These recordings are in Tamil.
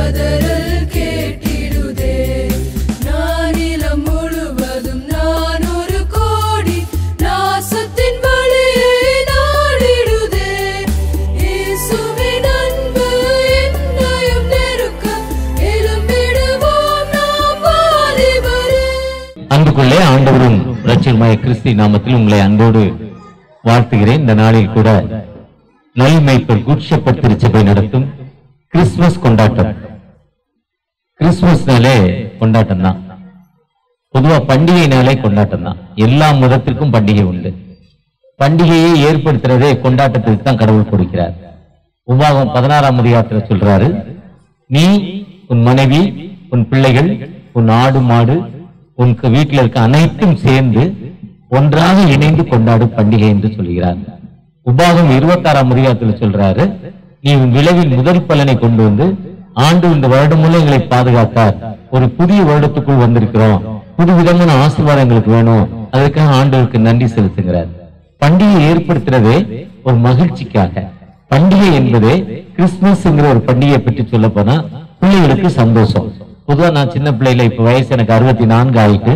கதறல் கேட்டிடுதே. நானிலம் முழுவதும் நான் ஒரு கோடி நாசத்தின் வழியை நாடிடுதே. இயேசுவின் அன்பு என்னையும் நெருக்க எழும்பிடுவோம் நாம் வாலிபரே. அன்புக்குள்ளே ஆண்டவரும் இரட்சகருமாகிய கிறிஸ்து நாமத்தில் உங்களை அன்போடு வாழ்த்துகிறேன். இந்த நாளில் கூட நல்மேய்ப்பர் குட் ஷெப்பர்ட் திருச்சபை நடத்தும் கிறிஸ்துமஸ் கொண்டாட்டம். கிறிஸ்துமஸ்னாலே கொண்டாட்டம் தான், பொதுவா பண்டிகைனாலே கொண்டாட்டம் தான். எல்லா மதத்திற்கும் பண்டிகை உண்டு. பண்டிகையை ஏற்படுத்துறதே கொண்டாட்டத்திற்கு தான் கடவுள் கொடுக்கிறார். உபாகம் 16ஆம் அதிகாரத்தில் சொல்றாரு, நீ உன் மனைவி உன் பிள்ளைகள் உன் ஆடு மாடு உன் வீட்டில் இருக்க அனைத்தும் சேர்ந்து ஒன்றாக இணைந்து கொண்டாடும் பண்டிகை என்று சொல்கிறார். உபாகம் 26ஆம் அதிகாரத்தில் சொல்றாரு, நீ உன் விளைவின் முதல் பலனை கொண்டு வந்து ஆண்டு இந்த வருடம் மூலம் எங்களை பாதுகாத்தார். ஒரு புதிய வருடத்துக்குள் வந்திருக்கிறோம், புது விதமான ஆசீர்வாதங்களுக்கு வேணும், அதற்காக ஆண்டவருக்கு நன்றி செலுத்துகிறார். பண்டிகை ஏற்படுத்துறதே ஒரு மகிழ்ச்சிக்காக. பண்டிகை என்பது கிறிஸ்துமஸ்ங்கிற ஒரு பண்டிகையை பற்றி சொல்ல போனா பிள்ளைகளுக்கு சந்தோஷம். பொதுவா நான் சின்ன பிள்ளைல இப்ப வயசு எனக்கு 64 ஆயிட்டு,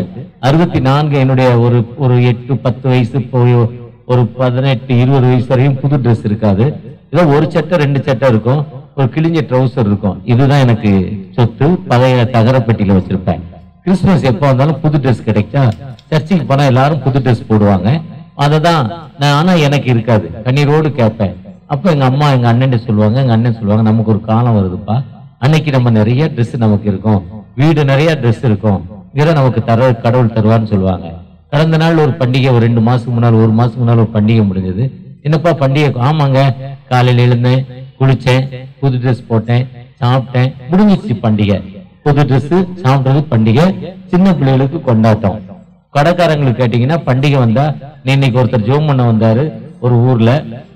64 என்னுடைய ஒரு 8-10 வயசு போய் ஒரு 18-20 வயசு வரையும் புது ட்ரெஸ் இருக்காது. ஏதோ ஒரு சட்டை 2 சட்டை இருக்கும், ஒரு கிழிஞ்ச ட்ரௌசர் இருக்கும். இதுதான் எனக்கு சொத்து. பழைய தகரப்பெட்டியில வச்சிருப்பேன். கிறிஸ்துமஸ் எப்ப வந்தாலும் புது ட்ரெஸ் கிடைச்சா சர்ச்சுக்கு போனா எல்லாரும் புது ட்ரெஸ் போடுவாங்க. அததான் நான், ஆனா எனக்கு இருக்காது. கண்ணீரோடு கேட்பேன். அப்ப எங்க அம்மா எங்க அண்ணன் சொல்லுவாங்க, எங்க அண்ணன் சொல்லுவாங்க, நமக்கு ஒரு காலம் வருதுப்பா, அன்னைக்கு நம்ம நிறைய ட்ரெஸ் நமக்கு இருக்கும், வீடு நிறைய ட்ரெஸ் இருக்கும், இதை நமக்கு கடவுள் தருவான்னு சொல்லுவாங்க. கடந்த நாள் ஒரு பண்டிகை, ஒரு 2 மாசத்துக்கு முன்னால் 1 மாசத்துக்கு முன்னால் ஒரு பண்டிகை முடிஞ்சது. என்னப்பா பண்டிகை? ஆமாங்க, காலையில எழுந்தேன், குளிச்சேன், புது ட்ரெஸ் போட்டேன், சாப்பிட்டேன், முடிஞ்சிச்சு பண்டிகை. புது ட்ரெஸ் சாப்பிட்டது பண்டிகை. சின்ன பிள்ளைகளுக்கு கொண்டாட்டம். கடைக்காரங்களுக்கு கேட்டீங்கன்னா பண்டிகை வந்தா, இன்னைக்கு ஒருத்தர் ஜோம் பண்ண வந்தாரு ஒரு ஊர்ல,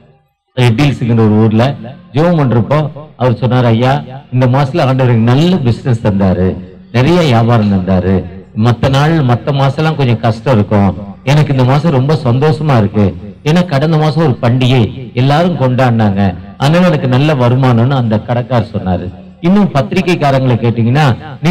ஒரு ஊர்ல ஜோம் பண்றப்போ அவர் சொன்னார், ஐயா இந்த மாசத்துல ஆண்டவருக்கு நல்ல பிசினஸ் தந்தாரு, நிறைய வியாபாரம் தந்தாரு, மத்த மாசம் எல்லாம் கொஞ்சம் கஷ்டம் இருக்கும், எனக்கு இந்த மாசம் ரொம்ப சந்தோஷமா இருக்கு, ஏன்னா கடந்த மாசம் ஒரு பண்டிகை எல்லாரும் கொண்டாடினாங்க, அதனால எனக்கு நல்ல வருமானம்னு அந்த கடைக்காரர் சொன்னாரு. இன்னும் பத்திரிகைக்காரங்களை கேட்டீங்கன்னா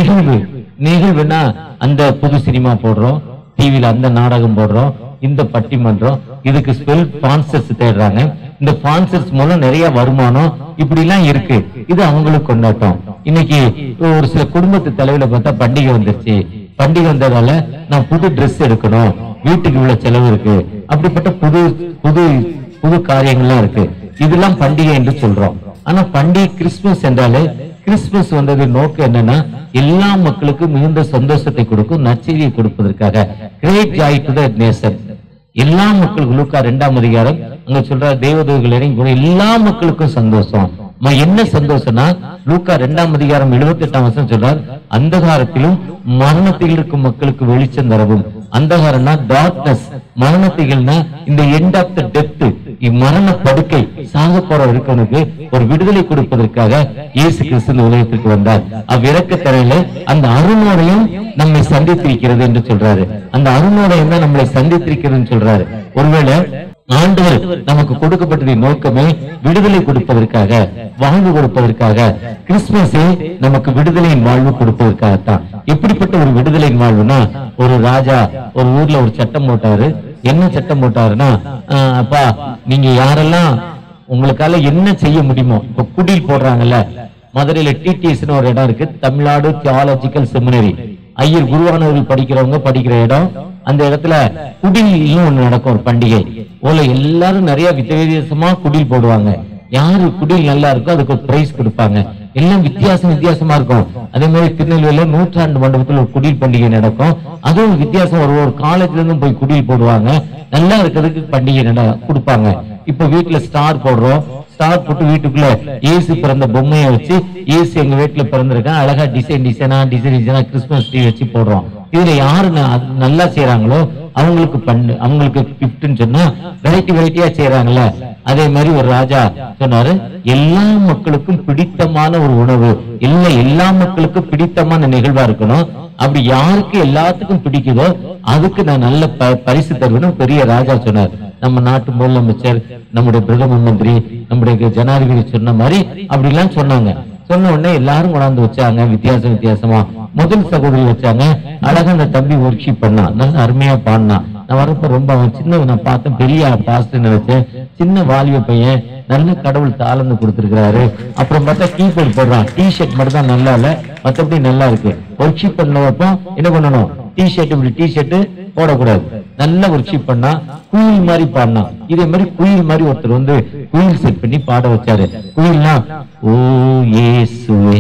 நிகழ்வுனா அந்த புது சினிமா போடுறோம், டிவில அந்த நாடகம் போடுறோம், இந்த பட்டிமன்றம், இதுக்கு ஸ்பான்சர்ஸ் தேடுறாங்க, இந்த ஸ்பான்சர்ஸ் மூலம் நிறைய வருமானம், இப்படி எல்லாம் இருக்கு. இது அவங்களுக்கு கொண்டாட்டம். இன்னைக்கு ஒரு சில குடும்பத்து தலைவில பார்த்தா பண்டிகை வந்துருச்சு, பண்டிகை வந்ததால நான் புது ட்ரெஸ் எடுக்கணும், வீட்டுக்கு இவ்வளவு செலவு இருக்கு, அப்படிப்பட்ட புது புது புது காரியங்கள்லாம் இருக்கு. இதெல்லாம் பண்டிகை என்று சொல்றோம். ஆனா பண்டிகை கிறிஸ்துமஸ் என்றாலே, கிறிஸ்துமஸ் வந்தது நோக்கம் என்னன்னா எல்லா மக்களுக்கும் மிகுந்த சந்தோஷத்தை கொடுக்கும், நற்செய்தியை கொடுப்பதற்காக. Great joy to the nation. எல்லா மக்களுக்கும், லூக்கா 2ஆம் அதிகாரம் அங்க சொல்ற தேவதூதர்கள் இறங்கி எல்லா மக்களுக்கும் சந்தோஷம். என்ன சந்தோஷம்னா, லூக்கா 2ஆம் அதிகாரம் 78ஆம் வசனம் சொல்றார், அந்தகாரத்திலும் மரணத்தில் இருக்கும் மக்களுக்கு வெளிச்சம் தரவும். அந்தகாரம்னா டார்க்னஸ், மரணத்திகள்னா இந்த எண்ட் ஆஃப் த டெத், மரண படுக்கை, சாக போற இருக்கவனுக்கு ஒரு விடுதலை கொடுப்பதற்காக இயேசு கிறிஸ்து இந்த உலகத்திற்கு வந்தார். அவ்விரக்கத்தரையில அந்த அருணோடையும் நம்மை சந்தித்திருக்கிறது என்று சொல்றாரு. அந்த அருணோடையும் தான் நம்மளை சந்தித்திருக்கிறதுன்னு சொல்றாரு. ஒருவேளை ஆண்டவர் நமக்கு கொடுக்கப்பட்டதின் நோக்கமே விடுதலை கொடுப்பதற்காக, வாழ்வு கொடுப்பதற்காக. கிறிஸ்துமஸே நமக்கு விடுதலையின் வாழ்வு கொடுப்பதற்காகத்தான். எப்படிப்பட்ட ஒரு விடுதலையின் வாழ்வுனா, ஒரு ராஜா ஒரு ஊர்ல ஒரு சட்டம் போட்டாரு. என்ன சட்டம் போட்டாருன்னா, அப்பா நீங்க யாரெல்லாம் உங்களுக்கால என்ன செய்ய முடியுமோ, இப்ப குடில் போடுறாங்கல்ல, மதுரையில டிடிஎஸ் ஒரு இடம் இருக்கு, தமிழ்நாடு தியாலஜிக்கல் செமினரி, ஐயர் குருவானவர்கள் படிக்கிறவங்க படிக்கிற இடம். அந்த இடத்துல குடில் ஒண்ணு நடக்கும், ஒரு பண்டிகை போல எல்லாரும் நிறைய வித்தியாசமா குடில் போடுவாங்க. யாரு குடில் நல்லா இருக்கோ அதுக்கு ஒரு பிரைஸ் கொடுப்பாங்க. எல்லாம் வித்தியாசமா இருக்கும். அதே மாதிரி திருநெல்வேலியில 100ஆண்டு மண்டபத்தில் ஒரு குடில் பண்டிகை நடக்கும். அதுவும் வித்தியாசம். ஒரு காலேஜ்ல இருந்தும் போய் குடில் போடுவாங்க, நல்லா இருக்கிறதுக்கு பண்டிகை கொடுப்பாங்க. இப்ப வீட்டுல ஸ்டார் போடுறோம், ஸ்டார் போட்டு வீட்டுக்குள்ள இயேசு பிறந்த பொம்மையை வச்சு, இயேசு எங்க வீட்டுல பிறந்திருக்கேன், அழகா டிசைனா கிறிஸ்துமஸ் ட்ரீ வச்சு போடுறோம். இதுல யாரு நல்லா செய்யறாங்களோ அவங்களுக்கு கிஃப்ட்னு சொன்னா வெரைட்டியா செய்யறாங்கல்ல. அதே மாதிரி ஒரு ராஜா சொன்னாரு, எல்லா மக்களுக்கும் பிடித்தமான ஒரு உணவு, எல்லா மக்களுக்கும் பிடித்தமான நிகழ்வா இருக்கணும். அப்படி யாருக்கு எல்லாத்துக்கும் பிடிக்குதோ அதுக்கு நான் நல்ல பரிசு தருவேன்னு பெரிய ராஜா சொன்னார். நம்ம நாட்டு முதலமைச்சர், நம்முடைய பிரதம மந்திரி, நம்முடைய ஜனாதிபதி சொன்ன மாதிரி அப்படி எல்லாம் சொன்னாங்க. சொன்ன உடனே எல்லாரும் கொண்டாந்து வச்சாங்க, வித்தியாசமா. முதல் சகோதரி வச்சாங்க, அழகா அந்த தம்பி ஒர்க்ஷிப் பண்ணா, நல்லா அருமையா பாடினா. நான் வரப்ப ரொம்ப அவன் சின்ன, நான் பார்த்தேன் பெரிய பாஸ்ட் நினைச்சேன், சின்ன வாலிப பையன், நல்ல கடவுள் தாளந்து கொடுத்திருக்கிறாரு. அப்புறம் பார்த்தா கீபோர்ட் போடுறான், டிஷர்ட் மட்டும் தான் நல்லா இல்ல, மற்றபடி நல்லா இருக்கு. ஒர்க்ஷிப் பண்ணப்போ என்ன பண்ணணும், டிஷர்ட் போடக்கூடாது, நல்லா ஒர்க்ஷிப் பண்ணா, குயில் மாதிரி பாடினா. இதே மாதிரி குயில் மாதிரி ஒருத்தர் வந்து குயில் செட் பண்ணி பாட வச்சாரு. குயில்னா ஓ இயேசுவே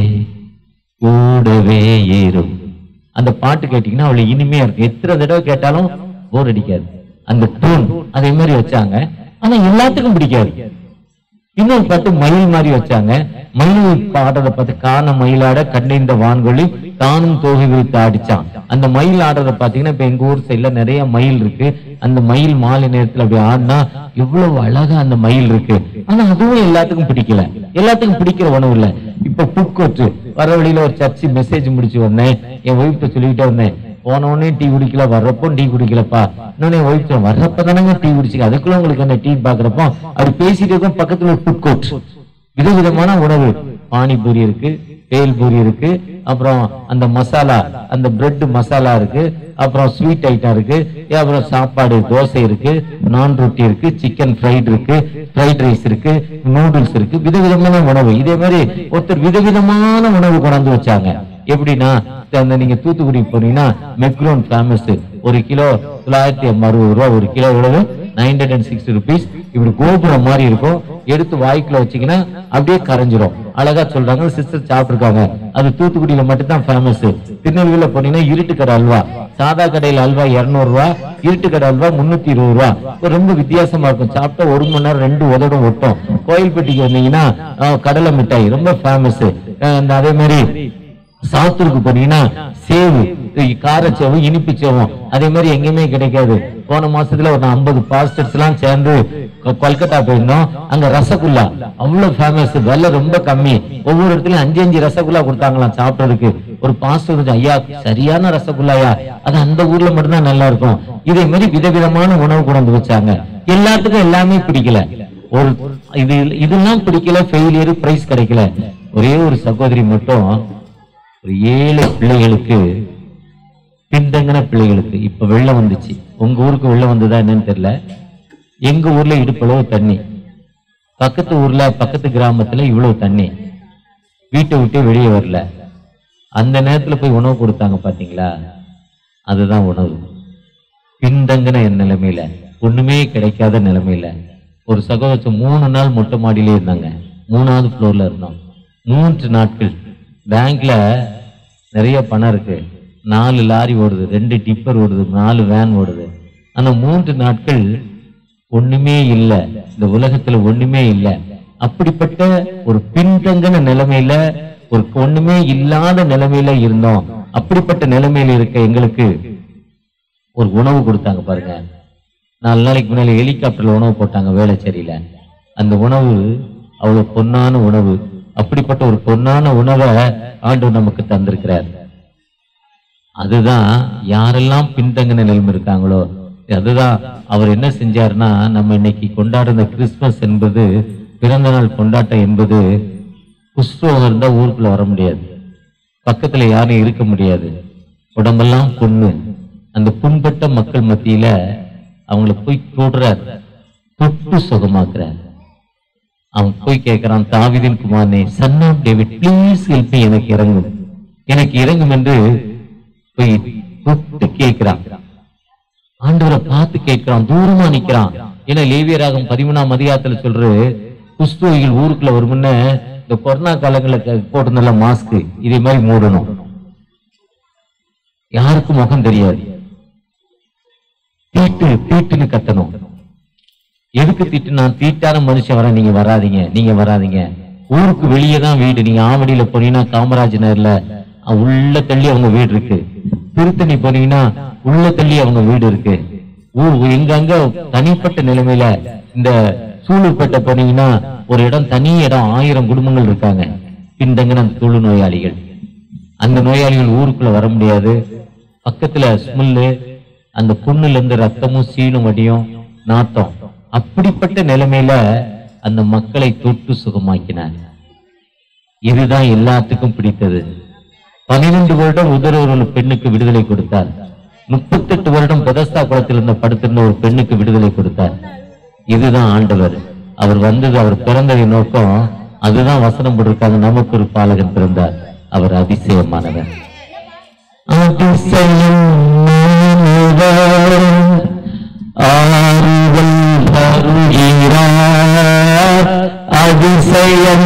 கூடவே ஏறும், அந்த பாட்டு கேட்டீங்கன்னா அவளை இனிமையா இருக்கு, எத்தனை தடவை கேட்டாலும் போர் அடிக்காது அந்த டோன். அதே மாதிரி வச்சாங்க, ஆனா எல்லாத்துக்கும் பிடிக்காது. இன்னொரு பாட்டு மயில் மாதிரி வச்சாங்க, மயில் பாடுறத பார்த்து காண மயிலாட கண்ணிந்த வான்கொழி தானும் தோகை வைத்து ஆடிச்சான். அந்த மயில் ஆடுறத பாத்தீங்கன்னா இப்ப எங்க ஊர் சைட்ல நிறைய மயில் இருக்கு. அந்த மயில் மாலை நேரத்துல அப்படி ஆடினா எவ்வளவு அழகா அந்த மயில் இருக்கு. ஆனா அதுவும் எல்லாத்துக்கும் பிடிக்கல, எல்லாத்துக்கும் பிடிக்கிற உணவு இல்ல. இப்ப புக்கோட்டு வர வழியில ஒரு சர்ச்சு மெசேஜ் முடிச்சு வந்தேன், என் ஒய்ஃப்ட சொல்லிக்கிட்டே வந்தேன், போனவனே டீ குடிக்கல, வர்றப்போ டீ குடிக்கலப்பா. இன்னொன்னு ஒய்ஃப் வர்றப்பதானங்க டீ குடிச்சிக்க, அதுக்குள்ள உங்களுக்கு என்ன டீ பாக்குறப்போ அது பேசிட்டு இருக்கும். பக்கத்துல ஒரு ஃபுட் கோர்ட், விதவிதமான உணவு, பானிபூரி இருக்கு, பேல்பூரி இருக்கு, அப்புறம் அந்த மசாலா, அந்த பிரெட் மசாலா இருக்கு, அப்புறம் ஸ்வீட் ஐட்டம் இருக்கு, அப்புறம் சாப்பாடு தோசை இருக்கு, நான் ரொட்டி இருக்கு, சிக்கன் ஃப்ரைட் இருக்கு, ஃப்ரைட் ரைஸ் இருக்கு, நூடுல்ஸ் இருக்கு, விதவிதமான உணவு. இதே மாதிரி ஒருத்தர் விதவிதமான உணவு கொண்டாந்து வச்சாங்க. எப்படின்னா, நீங்க தூத்துக்குடி போனீங்கன்னா மெக்ரோன் ஃபேமஸ், ஒரு கிலோ 960 ரூபா, ஒரு கிலோ எவ்வளவு 960 rupees. இப்படி கோபுரம் மாதிரி இருக்கும், எடுத்து வாய்க்குள்ள வச்சீங்கன்னா அப்படியே கரைஞ்சிரும். அழகா சொல்றாங்க, சிஸ்டர் சாப்பிட்டுருக்காங்க. அது தூத்துக்குடியில மட்டும்தான் ஃபேமஸ். திருநெல்வேலியில போனீங்கன்னா இருட்டு கடை அல்வா, சாதா கடையில அல்வா 200 ரூபா, இருட்டு கடை அல்வா 320 ரூபா. ரொம்ப வித்தியாசமா இருக்கும். சாப்பிட்டா 1 மணி நேரம் 2 உதடும் ஒட்டும். கோயில்பட்டிக்கு வந்தீங்கன்னா கடலை மிட்டாய் ரொம்ப ஃபேமஸ். அதே மாதிரி சாத்தூருக்கு போனீங்கன்னா சேவு, காரச்சேவு, இனிப்பு சேவும் அதே மாதிரி எங்கேயுமே கிடைக்காது. போன மாசத்துல ஒரு 50 பாஸ்டர்ஸ் எல்லாம் சேர்ந்து கொல்கத்தா போயிருந்தோம். அங்க ரசகுல்லா அவ்வளவு ஃபேமஸ், விலை ரொம்ப கம்மி. ஒவ்வொரு இடத்துலயும் 5 ரசகுல்லா கொடுத்தாங்களாம் சாப்பிட்றதுக்கு. ஒரு பாஸ்டர், ஐயா சரியான ரசகுல்லாயா, அது அந்த ஊர்ல மட்டும்தான் நல்லா இருக்கும். இதே மாதிரி விதவிதமான உணவு கொண்டு வச்சாங்க. எல்லாத்துக்கும் எல்லாமே பிடிக்கல, ஒரு இதெல்லாம் பிடிக்கல, ஃபெயிலியர், பிரைஸ் கிடைக்கல. ஒரே ஒரு சகோதரி மட்டும், ஒரு 7 பிள்ளைகளுக்கு, பின்தங்கின பிள்ளைகளுக்கு இப்ப வெள்ளம் வந்துச்சு. உங்க ஊருக்கு வெள்ளம் வந்ததா என்னன்னு தெரியல. எங்க ஊர்ல இடுப்பளவு தண்ணி, பக்கத்து ஊர்ல பக்கத்து கிராமத்துல இவ்வளவு தண்ணி, வீட்டை விட்டு வெளியே வரல. அந்த நேரத்துல போய் உணவு கொடுத்தாங்க பாத்தீங்களா, அதுதான் உணவு. பின்தங்கின நிலைமையில, ஒண்ணுமே கிடைக்காத நிலைமையில ஒரு சகோதரி 3 நாள் மொட்டை மாடியிலே இருந்தாங்க. 3வது ஃப்ளோர்ல இருந்தோம். 3 நாட்கள். பேங்க்ல நிறைய பணம் இருக்கு, 4 லாரி ஓடுது, 2 டிப்பர் ஓடுது, 4 வேன் ஓடுது. ஆனா 3 நாட்கள் ஒண்ணுமே இல்லை, இந்த உலகத்துல ஒண்ணுமே இல்லை. அப்படிப்பட்ட ஒரு பின்தங்கின நிலைமையில, ஒரு ஒண்ணுமே இல்லாத நிலைமையில இருந்தோம். அப்படிப்பட்ட நிலைமையில இருக்க எங்களுக்கு ஒரு உணவு கொடுத்தாங்க பாருங்க. 4 நாளைக்கு முன்னால ஹெலிகாப்டர்ல உணவு போட்டாங்க வேளச்சேரியில. அந்த உணவு அவ்வளவு பொன்னான உணவு. அப்படிப்பட்ட ஒரு பொன்னான உணவை ஆண்டவர் நமக்கு தந்திருக்கிறார். அதுதான் யாரெல்லாம் பின்தங்கின நிலைமை இருக்காங்களோ, அதுதான் அவர் என்ன செஞ்சாருன்னா, நம்ம இன்னைக்கு கொண்டாடுற கிறிஸ்துமஸ் என்பது, பிறந்த நாள் கொண்டாட்டம் என்பது, குஷ்ரோகம் இருந்தா ஊருக்குள்ள வர முடியாது, பக்கத்துல யாரும் இருக்க முடியாது, உடம்பெல்லாம் புண்ணு. அந்த புண்பட்ட மக்கள் மத்தியில அவங்களை போய் தொடுறார், தொட்டு சுகமாக்குறார். அவன் போய் கேட்கிறான், தாவீதின் குமாரனே, son of David, please help me, எனக்கு இறங்கும், எனக்கு இறங்கும் என்று போய் தொட்டு கேட்கிறான். ஆண்டவரை பார்த்து கேட்கிறான், தூரமா நிக்கிறான். ஏன்னா லேவியராகும் 13ஆம் அதிகாரத்துல சொல்ற, குஷ்டரோகிகள் ஊருக்குள்ள ஒரு முன்ன இந்த கொரோனா காலங்கள்ல போட்டு நல்ல மாஸ்க் இதே மாதிரி மூடணும், யாருக்கும் முகம் தெரியாது, தீட்டு தீட்டுன்னு கத்தணும். எதுக்கு தீட்டு? நான் தீட்டான மனுஷன் வரேன், நீங்க வராதிங்க, நீங்க வராதிங்க. ஊருக்கு வெளியே தான் வீடு. நீங்க ஆவடியில போனீங்கன்னா காமராஜ் நகர்ல உள்ள தள்ளி அவங்க வீடு இருக்கு. திருத்தணி போனீங்கன்னா உள்ள தள்ளி அவங்க வீடு இருக்கு. எங்க தனிப்பட்ட நிலைமையில, இந்த சூலூர்பேட்டை போனீங்கன்னா ஒரு இடம், தனி இடம், 1000 குடும்பங்கள் இருக்காங்க பின்தங்கின தொழு நோயாளிகள். அந்த நோயாளிகள் ஊருக்குள்ள வர முடியாது. பக்கத்துல ஸ்மெல்லு, அந்த புண்ணுல இருந்து ரத்தமும் சீனும் வடியும், நாத்தம். அப்படிப்பட்ட நிலைமையில அந்த மக்களை தொட்டு சுகமாக்கினார். இதுதான் எல்லாத்துக்கும் பிடித்தது. 12 வருடம் ஒரு பெண்ணுக்கு விடுதலை கொடுத்தார். 38 வருடம் பெதஸ்தா குளத்தில் இருந்த படுத்திருந்த ஒரு பெண்ணுக்கு விடுதலை கொடுத்தார். இதுதான் ஆண்டவர். அவர் வந்தது, அவர் பிறந்ததின் நோக்கம் அதுதான். வசனம் போட்டிருக்காங்க, நமக்கு ஒரு பாலகன் பிறந்தார், அவர் அதிசயமானவர். அதிசயம்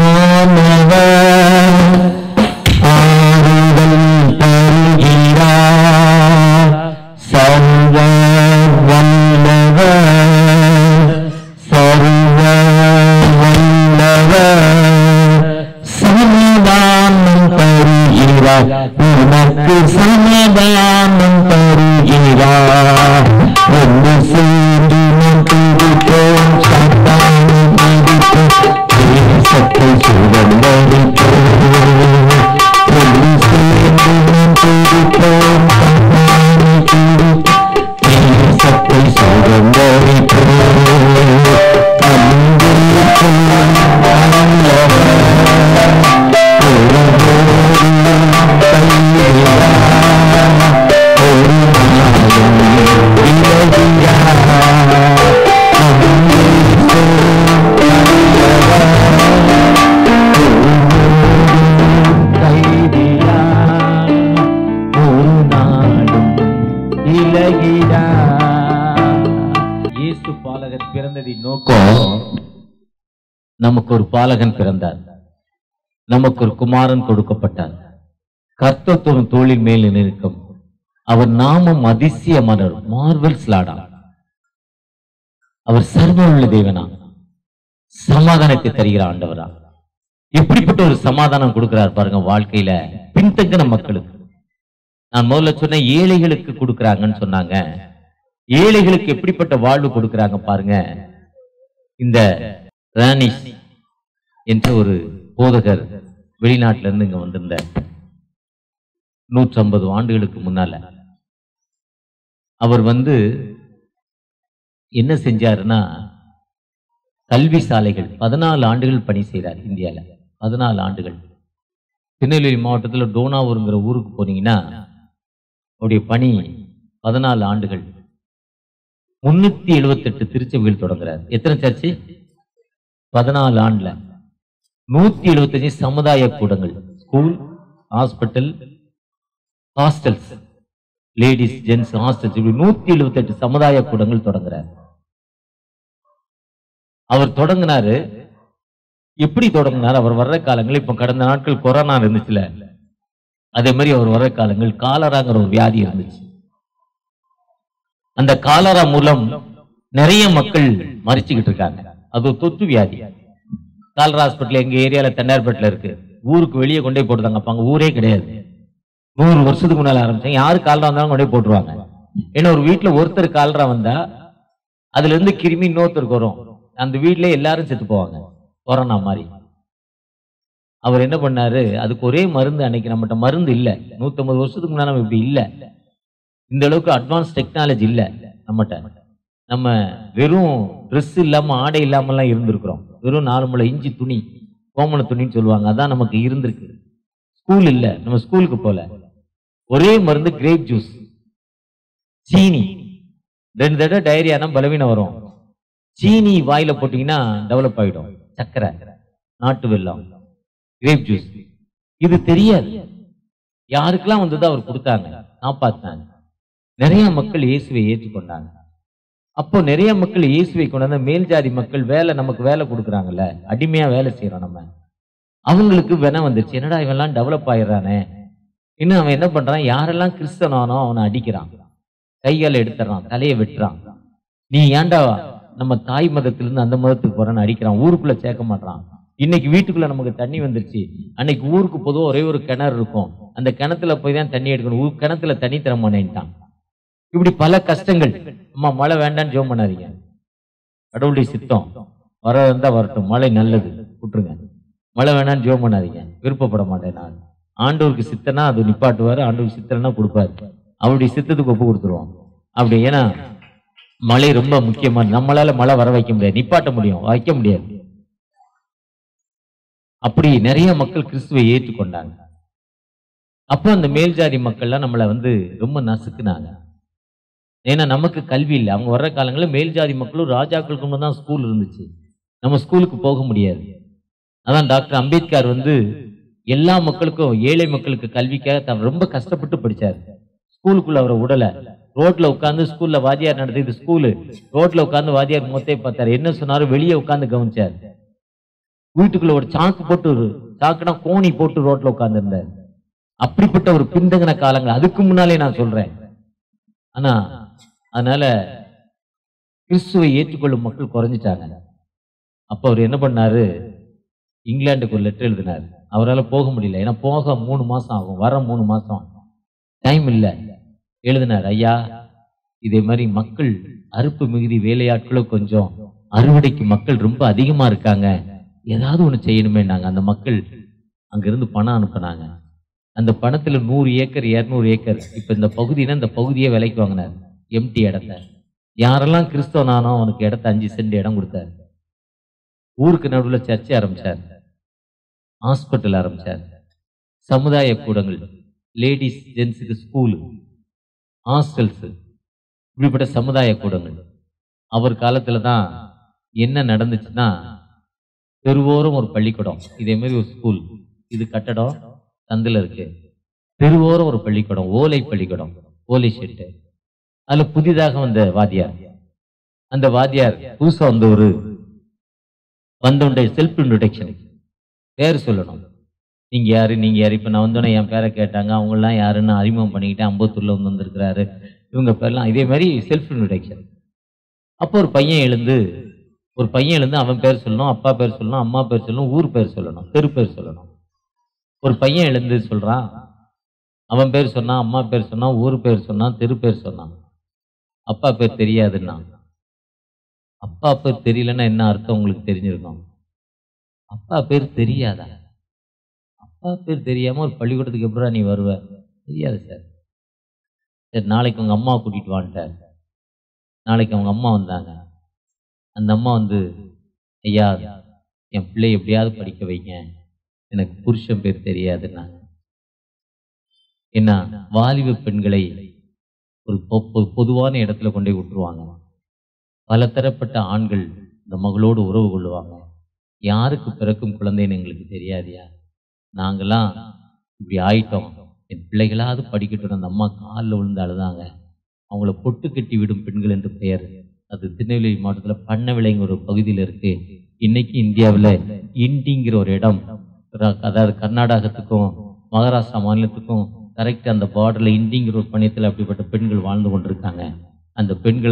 நமக்கு ஒரு பாலகன் பிறந்தார், நமக்கு ஒரு குமாரன் கொடுக்கப்பட்டார். கர்த்தர் தோளின் மேல் நிற்கும், அவர் நாமம் அதிசயமானவர், மார்வெல்ஸ் லார்டா. அவர் சர்வ உள்ள தேவனா, சமாதானத்தை தருகிற ஆண்டவரா. எப்படிப்பட்ட ஒரு சமாதானம் கொடுக்கிறார் பாருங்க வாழ்க்கையில பின்தங்கின மக்களுக்கு. நான் முதல்ல சொன்ன ஏழைகளுக்கு கொடுக்கிறாங்கன்னு சொன்னாங்க. ஏழைகளுக்கு எப்படிப்பட்ட வாழ்வு கொடுக்கிறாங்க பாருங்க. இந்த ரானிஷ் என்ற ஒரு போதகர் வெளிநாட்டில இருந்து இங்க வந்திருந்த 150 ஆண்டுகளுக்கு முன்னால அவர் என்ன செஞ்சாருன்னா, கல்வி சாலைகள் 14 ஆண்டுகள் பணி செய்கிறார் இந்தியால. 14 ஆண்டுகள். திருநெல்வேலி மாவட்டத்தில் டோனாவூருங்கிற ஊருக்கு போனீங்கன்னா அவருடைய பணி 14 ஆண்டுகள். 378 திருச்சபைகள் தொடங்குறார். எத்தனை சர்ச்சு? 14 ஆண்டுல 175 சமுதாய கூடங்கள், school, hospital, hostels, ladies gents hostels, 178 சமுதாய கூடங்கள் தொடங்குறார். அவர் தொடங்கினாரு. எப்படி தொடங்கினார்? அவர் வர்ற காலங்கள், இப்ப கடந்த நாட்கள் கொரோனா இருந்துச்சுல, அதே மாதிரி அவர் வர்ற காலங்கள் காலராங்கிற ஒரு வியாதி இருந்துச்சு. அந்த காலரா மூலம் நிறைய மக்கள் மறிச்சுக்கிட்டு இருக்காங்க. அது ஒரு தொற்று வியாதி. காலரா ஹாஸ்பிட்டல் எங்க ஏரியால தண்டார்பேட்டில் இருக்கு. ஊருக்கு வெளியே கொண்டே போட்டுதாங்க. அப்ப அங்க ஊரே கிடையாது. 100 வருஷத்துக்கு முன்னால ஆரம்பிச்சாங்க. யாரு காலரா வந்தாலும் கொண்டே போட்டுருவாங்க. ஏன்னா ஒரு வீட்டுல ஒருத்தர் காலரா வந்தா அதுல இருந்து கிருமி இன்னொருத்தருக்கு வரும். அந்த வீட்டுல எல்லாரும் செத்து போவாங்க, கொரோனா மாதிரி. அவர் என்ன பண்ணாரு, அதுக்கு ஒரே மருந்து. அன்னைக்கு நம்மகிட்ட மருந்து இல்ல. 150 வருஷத்துக்கு முன்னாடி நம்ம இப்படி இல்ல, இந்த அளவுக்கு அட்வான்ஸ் டெக்னாலஜி இல்ல நம்மகிட்ட. நம்ம வெறும் ட்ரெஸ் இல்லாம ஆடை இல்லாமலாம் இருந்திருக்கிறோம். வெறும் 4 முளை இஞ்சி துணி, கோமண துணின்னு சொல்லுவாங்க, அதான் நமக்கு இருந்திருக்கு. ஸ்கூல் இல்ல, நம்ம ஸ்கூலுக்கு போல. ஒரே மருந்து கிரேப் ஜூஸ், சீனி. 2 தடவை டயரியானா பலவீனம் வரும். சீனி வாயில போட்டீங்கன்னா டெவலப் ஆயிடும். சக்கரை, நாட்டு வெல்லம், கிரேப் ஜூஸ். இது தெரியாது. யாருக்கெல்லாம் வந்ததோ அவர் கொடுத்தாங்க, காப்பாத்தாங்க. நிறைய மக்கள் இயேசுவை ஏற்றுக்கொண்டாங்க. அப்போ நிறைய மக்கள் இயேசுவை கொண்டாந்து மேல் ஜாதி மக்கள் நமக்கு வேலை கொடுக்குறாங்கல்ல, அடிமையா வேலை செய்யறோம் நம்ம. அவங்களுக்கு வேணா வந்துருச்சு, என்னடா இவெல்லாம் டெவலப் ஆயிடுறானே. இன்னும் அவன் என்ன பண்றான், யாரெல்லாம் கிறிஸ்தவனானோ அவனை அடிக்கிறான், கைகால எடுத்துறான், தலையை வெட்டுறான். நீ ஏன்டா நம்ம தாய் மதத்திலிருந்து அந்த மதத்துக்கு போறான்னு அடிக்கிறான். ஊருக்குள்ள சேர்க்க மாட்டான். இன்னைக்கு வீட்டுக்குள்ள நமக்கு தண்ணி வந்துருச்சு. அன்னைக்கு ஊருக்கு பொதுவாக ஒரே ஒரு கிணறு இருக்கும். அந்த கிணத்துல போய் தான் தண்ணி எடுக்கணும். கிணத்துல தண்ணி தர மாட்டேன்ட்டான். இப்படி பல கஷ்டங்கள். அம்மா மழை வேண்டான்னு ஜெபம் பண்ணாதீங்க, கடவுளுடைய சித்தம். வர இருந்தா வரட்டும், மழை நல்லது, விட்டுருங்க. மழை வேண்டான்னு ஜெபம் பண்ணாதீங்க, விருப்பப்பட மாட்டேன் நான். ஆண்டவருக்கு சித்தனா அது நிப்பாட்டுவாரு, ஆண்டவருக்கு சித்தனா கொடுப்பாரு. அவருடைய சித்தத்துக்கு ஒப்பு கொடுத்துருவோம். அப்படி ஏன்னா மழை ரொம்ப முக்கியமான. நம்மளால மழை வர வைக்க முடியாது, நிப்பாட்ட முடியும், வைக்க முடியாது. அப்படி நிறைய மக்கள் கிறிஸ்துவை ஏற்றுக்கொண்டாங்க. அப்போ அந்த மேல் ஜாதி மக்கள்லாம் நம்மளை ரொம்ப நசுக்குனாங்க. ஏன்னா நமக்கு கல்வி இல்லை. அவங்க வர்ற காலங்களில் மேல் ஜாதி மக்களும் ராஜாக்களுக்கு தான் ஸ்கூல் இருந்துச்சு. நம்ம ஸ்கூலுக்கு போக முடியாது. அதான் டாக்டர் அம்பேத்கர் எல்லா மக்களுக்கும், ஏழை மக்களுக்கு கல்விக்காக ரொம்ப கஷ்டப்பட்டு படிச்சாரு. ஸ்கூலுக்குள்ள அவரை விடல. ரோட்ல உட்காந்து ஸ்கூல்ல வாத்தியார் நடந்தது ஸ்கூலு. ரோட்ல உட்காந்து வாத்தியார் மொத்தம் பார்த்தாரு. என்ன சொன்னாரு வெளியே உட்காந்து கவனிச்சாரு. வீட்டுக்குள்ள ஒரு சாக்குனா கோணி போட்டு ரோட்ல உட்கார்ந்து இருந்தாரு. அப்படிப்பட்ட ஒரு பின்தங்கின காலங்கள் அதுக்கு முன்னாலே நான் சொல்றேன். ஆனா அதனால கிறிஸ்துவை ஏற்றுக்கொள்ளும் மக்கள் குறைஞ்சிட்டாங்க. அப்ப அவர் என்ன பண்ணாரு, இங்கிலாந்துக்கு ஒரு லெட்டர் எழுதினார். அவரால் போக முடியல. ஏன்னா போக 3 மாசம் ஆகும், வர 3 மாசம் டைம் இல்லை. எழுதினார், ஐயா இதே மாதிரி மக்கள் அறுப்பு மிகுதி, வேலையாட்களும் கொஞ்சம், அறுவடைக்கு மக்கள் ரொம்ப அதிகமா இருக்காங்க, ஏதாவது ஒண்ணு செய்யணுமே. நாங்க அந்த மக்கள் அங்கிருந்து பணம் அனுப்புனாங்க. அந்த பணத்துல 100 ஏக்கர் 200 ஏக்கர் இப்ப இந்த பகுதினா இந்த பகுதியே விலைக்கு வாங்கினார். எம்டி இடத்த யாரெல்லாம் கிறிஸ்தவனானோ அவனுக்கு இடத்த 5 சென்ட் இடம் கொடுத்தாரு. ஊருக்கு நடுவில் சர்ச்சை ஆரம்பிச்சார், ஹாஸ்பிட்டல் ஆரம்பிச்சார், சமுதாய கூடங்கள், லேடிஸ் ஜென்ஸுக்கு ஸ்கூலு, ஹாஸ்டல்ஸ், இப்படிப்பட்ட சமுதாய கூடங்கள். அவர் காலத்துல தான் என்ன நடந்துச்சுன்னா, தெருவோரம் ஒரு பள்ளிக்கூடம், இதே மாதிரி ஒரு ஸ்கூல், இது கட்டடம் சந்தில இருக்கு, தெருவோரம் ஒரு பள்ளிக்கூடம், ஓலை பள்ளிக்கூடம், ஓலை ஷெட்டு. அதுல புதிதாக வந்த வாத்தியார், அந்த வாத்தியார் புதுசா வந்தோண்டே செல்ஃப் இன்ட்ரோடக்ஷன், பேர் சொல்லணும், நீங்க யாரு நீங்க யாரு. இப்ப நான் வந்தோடனே என் பேரை கேட்டாங்க, அவங்கெல்லாம் யாருன்னு அறிமுகம் பண்ணிக்கிட்டேன். அம்பத்தூர்ல வந்திருக்கிறாரு, இவங்க பேர்லாம், இதே மாதிரி செல்ஃப் இன்ட்ரோடக்ஷன். அப்போ ஒரு பையன் எழுந்து அவன் பேர் சொல்லணும், அப்பா பேர் சொல்லணும், அம்மா பேர் சொல்லணும், ஊர் பேர் சொல்லணும், தெரு பேர் சொல்லணும். ஒரு பையன் எழுந்து சொல்றான், அவன் பேர் சொன்னான், அம்மா பேர் சொன்னான், ஊர் பேர் சொன்னான், தெரு பேர் சொன்னான். அப்பா பேர் தெரியாதுன்னா. அப்பா பேர் தெரியலன்னா என்ன அர்த்தம் உங்களுக்கு தெரிஞ்சிருக்கும். அப்பா பேர் தெரியாதா? அப்பா பேர் தெரியாம ஒரு பள்ளிக்கூடத்துக்கு எப்படா நீ வருவ? தெரியாது சார். சரி, நாளைக்கு உங்க அம்மாவை கூட்டிட்டு வான்ட்டார். நாளைக்கு அவங்க அம்மா வந்தாங்க. அந்த அம்மா ஐயா என் பிள்ளை எப்படியாவது படிக்க வைங்க, எனக்கு புருஷன் பேர் தெரியாதுன்னாங்க. என்ன, வாலிப பெண்களை ஒரு பொதுவான இடத்துல கொண்டு போய் விட்டுருவாங்க. பல தரப்பட்ட ஆண்கள் இந்த மகளோடு உறவு கொள்ளுவாங்க. யாருக்கு பிறக்கும் குழந்தைன்னு எங்களுக்கு தெரியாதியா, நாங்கெல்லாம் இப்படி ஆயிட்டோம், என் பிள்ளைகளாவது படிக்கட்டும். அந்த அம்மா காலில் விழுந்து அழுதாங்க. அவங்கள பொட்டு கட்டி விடும் பெண்கள் என்று பெயர். அது திருநெல்வேலி மாவட்டத்தில் பண்ணவிளைங்கிற ஒரு பகுதியில் இருக்கு. இன்னைக்கு இந்தியாவில் இண்டிங்கிற ஒரு இடம், அதாவது கர்நாடகத்துக்கும் மகாராஷ்டிரா மாநிலத்துக்கும் கரெக்ட் அந்த பார்டர்ல இண்டிங்கிற ஒரு பணியத்தில் அப்படிப்பட்ட பெண்கள் வாழ்ந்து கொண்டிருக்காங்க. அந்த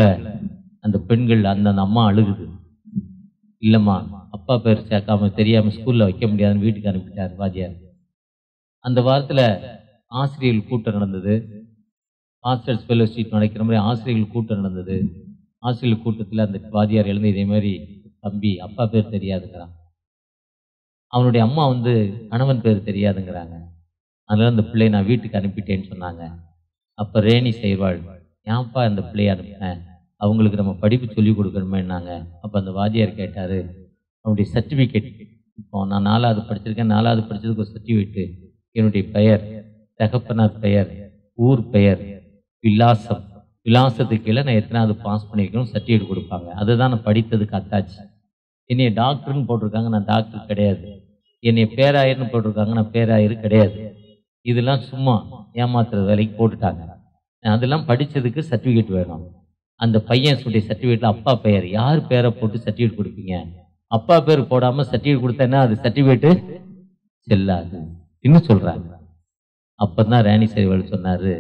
பெண்கள் அந்த அம்மா அழுகுது, இல்லம்மா அப்பா பேர் சேர்க்காம தெரியாம ஸ்கூல்ல வைக்க முடியாதுன்னு வீட்டுக்கு அனுப்பிட்டார் வாத்தியார். அந்த வாரத்துல ஆசிரியர்கள் கூட்டம் நடந்தது. மாஸ்டர்ஸ் ஃபெலோஷிப் நடக்கிற மாதிரி ஆசிரியர்கள் கூட்டம் நடந்தது. ஆசிரியர்கள் கூட்டத்தில் அந்த வாத்தியார் எழுந்து இதே மாதிரி, தம்பி அப்பா பேர் தெரியாதுங்கிறான், அவனுடைய அம்மா கணவன் பேர் தெரியாதுங்கிறாங்க, அதனால அந்த பிள்ளையை நான் வீட்டுக்கு அனுப்பிட்டேன்னு சொன்னாங்க. அப்ப ரேணி செய்வாள், ஏன்ப்பா அந்த பிள்ளையை அனுப்பினேன், அவங்களுக்கு நம்ம படிப்பு சொல்லிக் கொடுக்கணுமேனாங்க. அப்ப அந்த வாத்தியார் கேட்டாரு, அவனுடைய சர்டிபிகேட், இப்போ நான் 4வது படிச்சிருக்கேன், 4வது படிச்சதுக்கு ஒரு சர்டிபிகேட்டு, என்னுடைய பெயர், தகப்பனார் பெயர், ஊர் பெயர், விலாசத்துக்கு கீழே நான் எத்தனாவது பாஸ் பண்ணியிருக்கணும் சர்டிஃபிகேட் கொடுப்பாங்க. அதுதான் நான் படித்ததுக்கு அத்தாச்சு. என்னைய டாக்டர்னு போட்டிருக்காங்க, நான் டாக்டர் கிடையாது. என்னைய பேராயர்னு போட்டிருக்காங்க, நான் பேராயர் கிடையாது. இதெல்லாம் சும்மா ஏமாத்துற வேலைக்கு போட்டுட்டாங்க. அதெல்லாம் படித்ததுக்கு சர்டிஃபிகேட் வேணும். அந்த பையன் சொல்லிய சர்டிஃபிகேட்ல அப்பா பெயர், யார் பேரை போட்டு சர்டிஃபிகேட் கொடுப்பீங்க? அப்பா பேர் போடாம சர்டிஃபிகேட் கொடுத்தேன்னா அது சர்டிஃபிகேட்டு செல்லாது இன்னும் சொல்றாங்க. அப்பதான் ராணி சேவல் சொன்னாரு,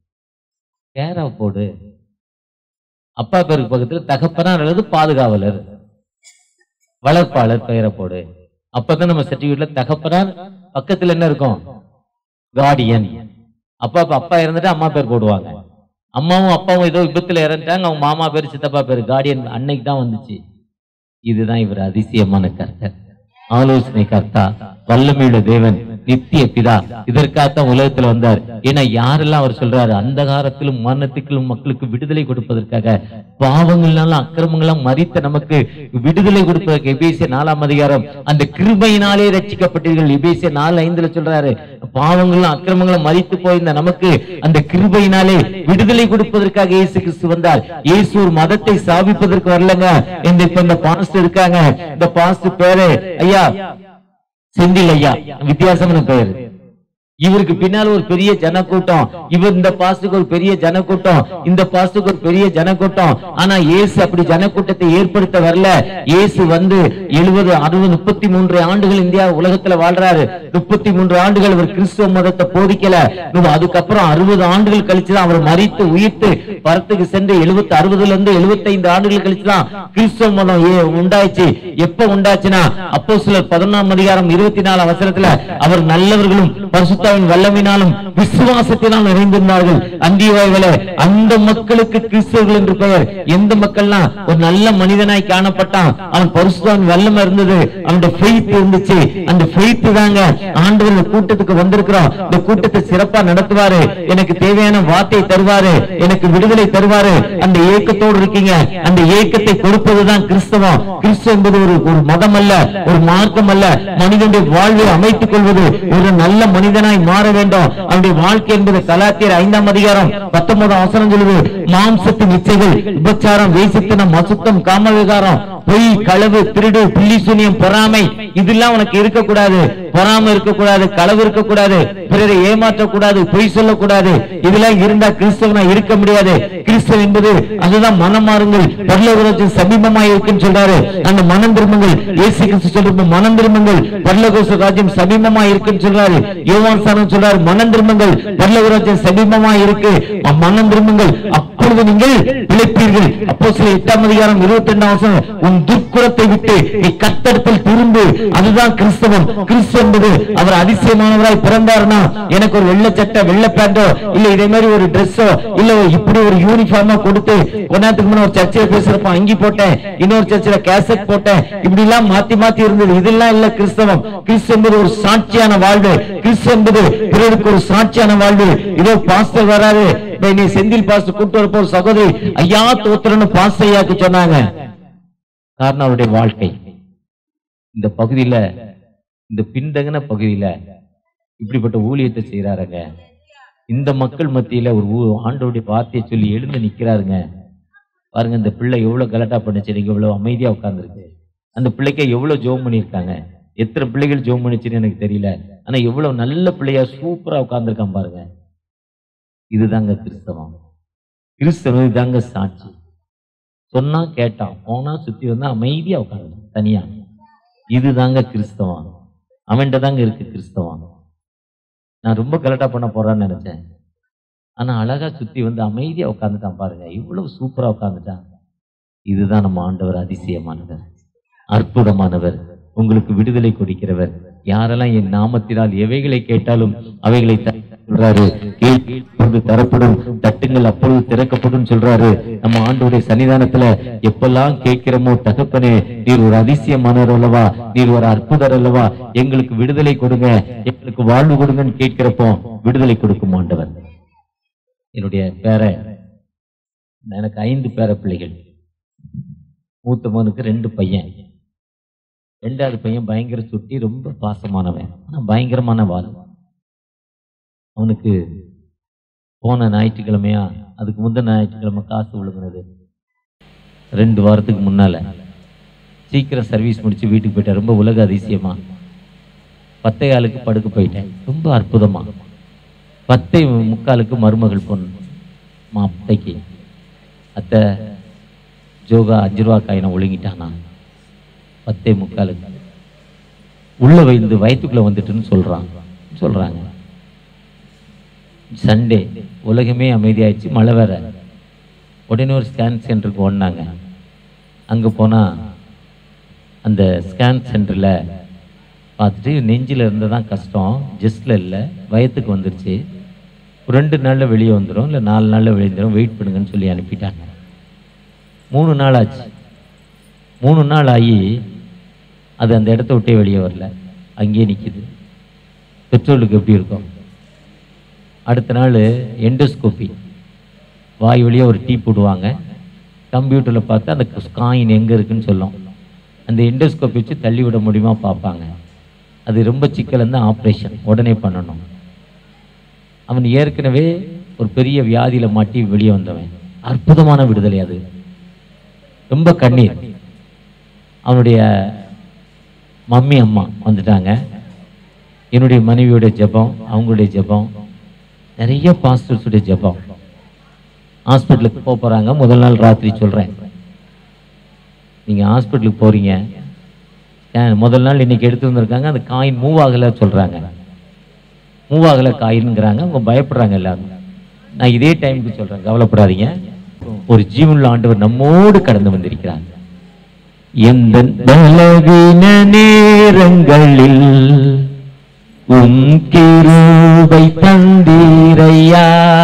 பேரை போடு, அப்பா பேருக்கு பக்கத்துல தகப்பனார் அல்லது பாதுகாவலர், வளர்ப்பாளர் பெயரை போடு. அப்பதான் நம்ம சர்டிஃபிகேட்ல தகப்பனார் பக்கத்துல என்ன இருக்கும், கார்டியன். அப்பா இறந்துட்டு அம்மா பேர் போடுவாங்க. அம்மாவும் அப்பாவும் ஏதோ விபத்துல இறந்துட்டாங்க, அவங்க மாமா பேர் சித்தப்பா பேர் கார்டியன் அன்னைக்கு தான் வந்துச்சு. இதுதான் இவர் அதிசயமான கர்த்தர், ஆலோசனை கர்த்தா, வல்லமையுள்ள தேவன், நித்திய பிதா. இதற்காகத்தான் உலகத்துல வந்தார். ஏன்னா யாரெல்லாம் அவர் சொல்றாரு, அந்த காலத்திலும் மரணத்துக்களும் மக்களுக்கு விடுதலை கொடுப்பதற்காக, பாவங்கள்னாலும் அக்கிரமங்களாம் மரித்த நமக்கு விடுதலை கொடுப்பதற்கு. எபேசியர் 4ஆம் அதிகாரம், அந்த கிருபையினாலே ரட்சிக்கப்பட்டீர்கள். எபேசியர் 4:5 சொல்றாரு, பாவங்களும் அக்கிரமங்களும் மரித்து போயிருந்த நமக்கு அந்த கிருபையினாலே விடுதலை கொடுப்பதற்காக இயேசு கிறிஸ்து வந்தார். இயேசு ஒரு மதத்தை ஸ்தாபிப்பதற்கு வரலங்க. இந்த பாஸ்டர் இருக்காங்க, இந்த பாஸ்டர் பேரு ஐயா செந்தில் ஐயா, வித்தியாசமான பெயர். இவருக்கு பின்னால் ஒரு பெரிய ஜனக்கூட்டம், இவர் இந்த பாஸ்டுக்கு ஒரு பெரிய ஜனக்கூட்டம், இந்த பாஸ்டுக்கு ஒரு பெரிய ஜனக்கூட்டம். ஆனா இயேசு அப்படி ஜனக்கூட்டத்தை ஏற்படுத்த வரல. இயேசு வந்து 70, 60, 33 ஆண்டுகள் இந்தியா உலகத்துல வாழ்றாரு. 33 ஆண்டுகள் அவர் கிறிஸ்துவ மதத்தை போதிக்கல. அதுக்கப்புறம் 60 ஆண்டுகள் கழிச்சுதான் அவர் மரித்து உயிர்த்து பரத்துக்கு சென்று 60 இருந்து 75 ஆண்டுகள் கழிச்சுதான் கிறிஸ்துவ மதம் உண்டாயிச்சு. எப்ப உண்டாச்சுன்னா அப்போஸ்தலர் 11ஆம் அதிகாரம் 24ஆம் வசனத்துல, அவர் நல்லவர்களும் பரிசுத்த வல்லமையினாலும் விசுவாசத்தினால் நிறைந்திருந்தார்கள். அந்தியோவாயிலே அந்த மக்களுக்கு கிறிஸ்தவர்கள் என்று பெயர். எந்த மக்கள்னா, ஒரு நல்ல மனிதனாய் காணப்பட்டான், அவன் பரிசுத்தவான் வல்லமை இருந்தது, அவனுடைய ஃபெய்த் இருந்துச்சு. அந்த ஃபெய்த் தாங்க ஆண்டவர் கூட்டத்துக்கு வந்திருக்கிறோம். இந்த கூட்டத்தை சிறப்பா நடத்துவாரு, எனக்கு தேவையான வார்த்தை தருவாரு, எனக்கு விடுதலை தருவாரு. அந்த ஏக்கத்தோடு இருக்கீங்க. அந்த ஏக்கத்தை கொடுப்பதுதான் கிறிஸ்தவம். கிறிஸ்து என்பது ஒரு மதம் அல்ல, ஒரு மார்க்கம் அல்ல. மனிதனுடைய வாழ்வை அமைத்துக் கொள்வது, ஒரு நல்ல மனிதனாய் மாற வேண்டும். அவருடைய வாழ்க்கை என்பது கலாத்தியர் 5ஆம் அதிகாரம் 19ஆம் வசனம் சொல்லுது, மாம்சத்தின் இச்சைகள், விபச்சாரம், வேசித்தனம், அசுத்தம், காமவிகாரம், பொய், களவு, திருடு, பில்லிசூனியம், பொறாமை, இதெல்லாம் உனக்கு இருக்கக்கூடாது. பொறாமை இருக்கக்கூடாது, களவு இருக்கக்கூடாது, பிறரை ஏமாற்றக்கூடாது, பொய் சொல்லக்கூடாது. இதெல்லாம் இருந்தா கிறிஸ்தவனா இருக்க முடியாது. கிறிஸ்தவ என்பது அதுதான். மனம் மாறுங்கள், பரலோக ராஜ்யம் சமீபமாய் இருக்குன்னு சொல்றாரு. அந்த மனம் திரும்புங்கள். இயேசு கிறிஸ்து சொல்றது மனம் திரும்புங்கள், பரலோக ராஜ்யம் சமீபமாய் இருக்குன்னு சொல்றாரு. யோவான் சாணம் சொல்றாரு, மனம் திரும்புங்கள், பரலோக ராஜ்யம் சமீபமாய் இருக்கு, மனம் திரும்புங்கள், அப்பொழுது நீங்கள் பிழைப்பீர்கள். அப்போஸ்தலர் 8ஆம் அதிகாரம் 22ஆம் வசனம், உன் துர்க்குணத்தை விட்டு நீ கர்த்தரிடத்தில் திரும்பு. அதுதான் கிறிஸ்தவம். கிறிஸ்து என்பது அவர் அதிசயமானவராய் பிறந்தார்னா, எனக்கு ஒரு வெள்ளை சட்டை, வெள்ளை பேண்டோ, இல்ல இதே மாதிரி ஒரு டிரெஸ்ஸோ, இல்ல இப்படி ஒரு யூனிஃபார்மா கொடுத்து, கொண்டாத்துக்கு முன்ன ஒரு சர்ச்சையில பேசுறப்ப அங்கி போட்டேன், இன்னொரு சர்ச்சையில கேசட் போட்டேன், இப்படி எல்லாம் மாத்தி மாத்தி இருந்தது. இதெல்லாம் இல்ல கிறிஸ்தவம். கிறிஸ்து என்பது ஒரு சாட்சியான வாழ்வு. கிறிஸ்து என்பது பிறருக்கு ஒரு சாட்சியான வாழ்வு. இதோ பாஸ்டர் வராது, நீ செந்தில் பாஸ்டர் கூட்டு வரப்போ ஒரு சகோதரி ஐயா தோத்திரன்னு பாஸ்டர் ஐயாக்கு சொன்னாங்க. காரணம் அவருடைய வாழ்க்கை. இந்த பகுதியில, இந்த பின்தங்கின பகுதியில இப்படிப்பட்ட ஊழியத்தை செய்யறாருங்க. இந்த மக்கள் மத்தியில ஒரு ஆண்டவருடைய வார்த்தையை சொல்லி எழுந்து நிக்கிறாருங்க. பாருங்க, இந்த பிள்ளை எவ்வளவு கலட்டா பண்ணுச்சு, நீங்க எவ்வளவு அமைதியா உட்கார்ந்துருக்கு. அந்த பிள்ளைக்கு எவ்வளவு ஜோம் பண்ணியிருக்காங்க. எத்தனை பிள்ளைகள் ஜோம் பண்ணிச்சுன்னு எனக்கு தெரியல, ஆனா எவ்வளவு நல்ல பிள்ளையா சூப்பரா உட்கார்ந்துருக்கான் பாருங்க. இதுதாங்க கிறிஸ்தவம். கிறிஸ்தவம் இதுதாங்க சாட்சி. சொன்னா கேட்டான், போனா சுத்தி வந்தா அமைதியா உட்காந்து தனியா. இதுதாங்க கிறிஸ்தவம். அவன்கிட்ட தாங்க இருக்கு கிறிஸ்தவம். நான் ரொம்ப கலட்டா பண்ண போறான்னு நினைச்சேன், ஆனா அழகா சுத்தி வந்து அமைதியா உட்காந்துட்டான் பாருங்க, இவ்வளவு சூப்பரா உட்காந்துட்டான். இதுதான் நம்ம ஆண்டவர். அதிசயமானவர், அற்புதமானவர், உங்களுக்கு விடுதலை கொடுக்கிறவர். யாரெல்லாம் என் நாமத்தினால் எவைகளை கேட்டாலும் அவைகளை சொல்றாரு, கேள்வி தரப்படும், தட்டுங்கள் அப்பொழுது திறக்கப்படும் சொல்றாரு. நம்ம ஆண்டவருடைய சன்னிதானத்துல எப்பெல்லாம் கேட்கிறோமோ, தகப்பனே நீர் ஒரு அதிசயமானவர் அல்லவா, நீர் ஒரு அற்புதர் அல்லவா, எங்களுக்கு விடுதலை கொடுங்க, எங்களுக்கு வாழ்வு கொடுங்கன்னு கேட்கிறப்போ விடுதலை கொடுக்கும் ஆண்டவர். என்னுடைய எனக்கு 5 பேர பிள்ளைகள். மூத்த மகனுக்கு 2 பையன். 2வது பையன் பயங்கர சுட்டி, ரொம்ப பாசமானவன், ஆனா பயங்கரமான வாழ். அவனுக்கு போன ஞாயிற்றுக்கிழமையா அதுக்கு முந்தின ஞாயிற்றுக்கிழமை காசு விழுங்குனது. 2 வாரத்துக்கு முன்னால சீக்கிரம் சர்வீஸ் முடிச்சு வீட்டுக்கு போயிட்டேன். ரொம்ப உலக அதிசயமா 10:15 படுக்க போயிட்டேன். ரொம்ப அற்புதமா 10:45 மருமகள் பொண்ணு அத்தைக்கு, அத்தை ஜோகா 5 ரூபா காயினை ஒழுங்கிட்டானா. 10:45 உள்ள வைந்து வயிற்றுக்குள்ள வந்துட்டுன்னு சொல்றாங்க. சண்டே உலகமே அமைதியாயிடுச்சு, மழை வேற. உடனே ஒரு ஸ்கேன் சென்டருக்கு ஓடினாங்க. அங்கே போனால் அந்த ஸ்கேன் சென்டரில் பார்த்துட்டு நெஞ்சில் இருந்ததான் கஷ்டம், ஜஸ்டில் இல்லை, வயத்துக்கு வந்துருச்சு, 2 நாளில் வெளியே வந்துடும், இல்லை 4 நாளில் வெளியே வந்துடும், வெயிட் பண்ணுங்கன்னு சொல்லி அனுப்பிட்டாங்க. 3 நாள் ஆச்சு. 3 நாள் ஆகி அது அந்த இடத்த விட்டே வெளியே வரல, அங்கேயே நிற்கிது. பெட்ரோலுக்கு எப்படி இருக்கும்? அடுத்த நாள் எண்டோஸ்கோப்பி, வாய் வழியாக ஒரு டீ போடுவாங்க. கம்ப்யூட்டரில் பார்த்து அந்த காயின் எங்கே இருக்குன்னு சொல்லும். அந்த எண்டோஸ்கோப்பி வச்சு தள்ளி விட முடியுமா பார்ப்பாங்க. அது ரொம்ப சிக்கல் இருந்தால் ஆப்ரேஷன் உடனே பண்ணணும். அவன் ஏற்கனவே ஒரு பெரிய வியாதியில் மாட்டி வெளியே வந்தவன். அற்புதமான விடுதலை அது. ரொம்ப கண்ணீர். அவனுடைய மம்மி அம்மா வந்துட்டாங்க. என்னுடைய மனைவியோட ஜெபம், அவங்களுடைய ஜெபம், நிறைய பாஸ்டர்ஸுடைய ஜெபம். ஹாஸ்பிட்டலுக்கு போகிறாங்க. முதல் நாள் ராத்திரி சொல்கிறேன், நீங்கள் ஹாஸ்பிட்டலுக்கு போகிறீங்க, முதல் நாள் இன்னைக்கு எடுத்து வந்திருக்காங்க, அந்த காயின் மூவ் ஆகலை சொல்கிறாங்க. மூவ் ஆகலை காயின்ங்கிறாங்க. அவங்க பயப்படுறாங்க எல்லாரும். நான் இதே டைமுக்கு சொல்கிறேன், கவலைப்படாதீங்க, ஒரு ஜீவனுள்ள ஆண்டவர் நம்மோடு கடந்து வந்திருக்கிறார். எந்த பலவீன நேரங்களில் உம் கிருபை தந்தீரையா.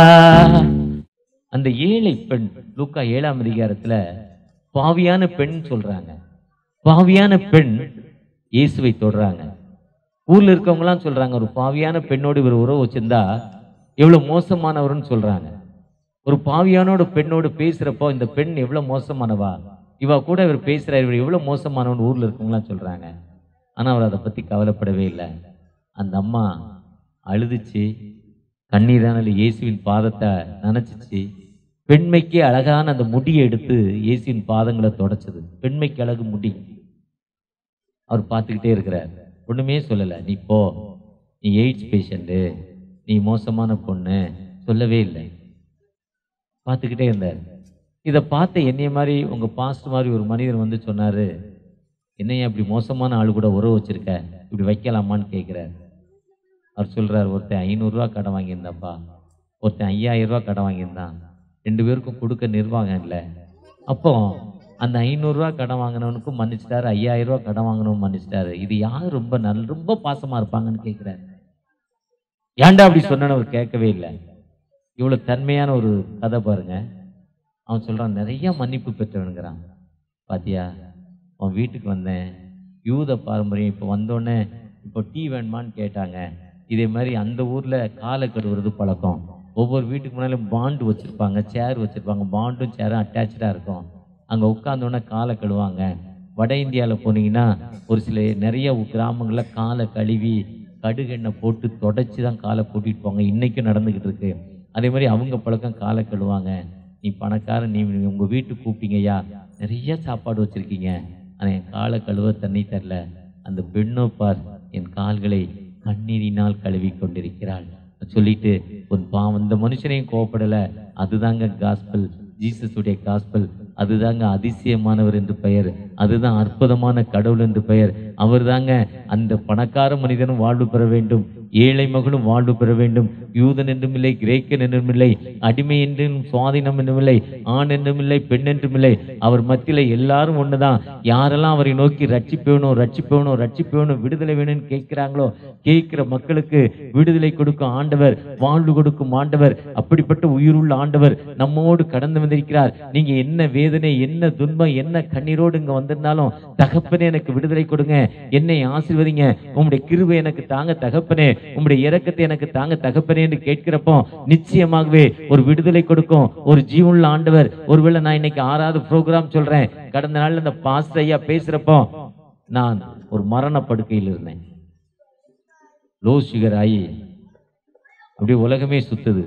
அந்த ஏழை பெண் லூக்கா 7ஆம் அதிகாரத்துல பாவியான பெண் சொல்றாங்க. பாவியான பெண் இயேசுவை தொடுறாங்க. ஊர்ல இருக்கவங்க எல்லாம் சொல்றாங்க, ஒரு பாவியான பெண்ணோடு இவர் உறவு வச்சிருந்தா எவ்வளவு மோசமானவர்னு சொல்றாங்க. ஒரு பாவியானோட பெண்ணோடு பேசுறப்போ இந்த பெண் எவ்வளவு மோசமானவா, இவ கூட இவர் பேசுறாரு, இவர் எவ்வளவு மோசமானவன் ஊர்ல இருக்கவங்களாம் சொல்றாங்க. ஆனா அவர் அதை பத்தி கவலைப்படவே இல்லை. அந்த அம்மா அழுதுச்சு, கண்ணீரான இயேசுவின் பாதத்தை நனைச்சிச்சு. பெண்மைக்கு அழகான அந்த முடியை எடுத்து இயேசுவின் பாதங்களை தொடச்சது. பெண்மைக்கு அழகு முடி. அவர் பார்த்துக்கிட்டே இருக்கிறார், ஒண்ணுமே சொல்லலை. நீ போ, நீ எய்ட்ஸ் பேஷண்ட்டு, நீ மோசமான பொண்ணு சொல்லவே இல்லை. பார்த்துக்கிட்டே இருந்தார். இதை பார்த்த என்னைய மாதிரி உங்க பாஸ்ட் மாதிரி ஒரு மனிதர் வந்து சொன்னாரு, என்னையா இப்படி மோசமான ஆளு கூட உறவு வச்சிருக்க, இப்படி வைக்கலாமான்னு கேட்கிறார். அவர் சொல்றாரு, ஒருத்தன் 500 ரூபா கடன் வாங்கியிருந்தாப்பா, ஒருத்தன் 5000 ரூபா கடன் வாங்கியிருந்தான், 2 பேருக்கும் கொடுக்க நிர்வாகம் இல்லை. அப்போ அந்த 500 ரூபா கடன் வாங்கினவனுக்கும் மன்னிச்சிட்டாரு, 5000 ரூபா கடன் வாங்கினவன் மன்னிச்சிட்டாரு. இது யார் ரொம்ப பாசமா இருப்பாங்கன்னு கேட்கிறாரு. ஏன்டா அப்படி சொன்னு அவர் கேட்கவே இல்லை. இவ்வளவு தன்மையான ஒரு கதை பாருங்க. அவன் சொல்றான், நிறைய மன்னிப்பு பெற்றவனுங்கிறான். பாத்தியா, அவன் வீட்டுக்கு வந்தேன், யூத பாரம்பரியம், இப்போ வந்தோடனே இப்போ டீ வேணுமான்னு கேட்டாங்க. இதே மாதிரி அந்த ஊர்ல காலை கழுவுறது பழக்கம். ஒவ்வொரு வீட்டுக்கு முன்னாலும் பாண்டு வச்சிருப்பாங்க, சேர் வச்சிருப்பாங்க, பாண்டும் சேரும் அட்டாச்சா இருக்கும். அங்க உட்கார்ந்தோடனே காலை கழுவாங்க. வட இந்தியாவில் போனீங்கன்னா ஒரு சில நிறைய கிராமங்களில் காலை கழுவி கடுகெண்ணெய் போட்டு தொடச்சி தான் காலை கூட்டிட்டு போவாங்க. இன்னைக்கும் நடந்துகிட்டு இருக்கு. அதே மாதிரி அவங்க பழக்கம் காலை கழுவாங்க. நீ பணக்காரன், நீ உங்க வீட்டுக்கு கூப்பிட்டீங்கய்யா, நிறைய சாப்பாடு வச்சிருக்கீங்க, ஆனா என் காலை கழுவ தண்ணி தரல. அந்த பெண்ணோ பார், என் கால்களை கண்ணீரினால் கழுவி கொண்டிருக்கிறாள் சொல்லிட்டு உன் பாவம். இந்த மனுஷனையும் கோவப்படல. அதுதாங்க காஸ்பல், ஜீசஸுடைய காஸ்பல். அதுதாங்க அதிசயமானவர் என்று பெயர், அதுதான் அற்புதமான கடவுள் என்று பெயர். அவர் தாங்க அந்த பணக்கார மனிதனும் வாழ்வு பெற வேண்டும், ஏழை மகளும் வாழ்வு பெற வேண்டும். யூதன் என்றும் இல்லை, கிரேக்கன் என்றும் இல்லை, அடிமை என்றும் சுவாதீனம் என்றும் இல்லை, ஆண் என்றும் இல்லை, பெண் என்றும் இல்லை. அவர் மத்தியில எல்லாரும் ஒண்ணுதான். யாரெல்லாம் அவரை நோக்கி ரட்சிப்பு வேணும், ரட்சிப்பு வேணும், ரட்சிப்பு வேணும், விடுதலை வேணும்னு கேட்கிறாங்களோ, கேட்கிற மக்களுக்கு விடுதலை கொடுக்கும் ஆண்டவர், வாழ்வு கொடுக்கும் ஆண்டவர், அப்படிப்பட்ட உயிருள்ள ஆண்டவர் நம்மோடு கடந்து வந்திருக்கிறார். நீங்க என்ன வேதனை, என்ன துன்பம், என்ன கண்ணீரோடு இங்க வந்திருந்தாலும், தகப்பனே எனக்கு விடுதலை கொடுங்க, என்னை ஆசீர்வதிங்க, உங்களுடைய கிருபை எனக்கு தாங்க தகப்பனே, உங்களுடைய இரக்கத்தை எனக்கு தாங்க தகப்பனே என்று கேட்கிறப்போ நிச்சயமாகவே ஒரு விடுதலை கொடுக்கும் ஒரு ஜீவனுள்ள ஆண்டவர். ஒருவேளை நான் இன்னைக்கு 6வது ப்ரோக்ராம் சொல்றேன். கடந்த நாள் இந்த பாஸ்டர் ஐயா பேசுறப்போ நான் ஒரு மரண படுக்கையில் இருந்தேன். லோ சுகர் ஆகி அப்படியே உலகமே சுத்துது.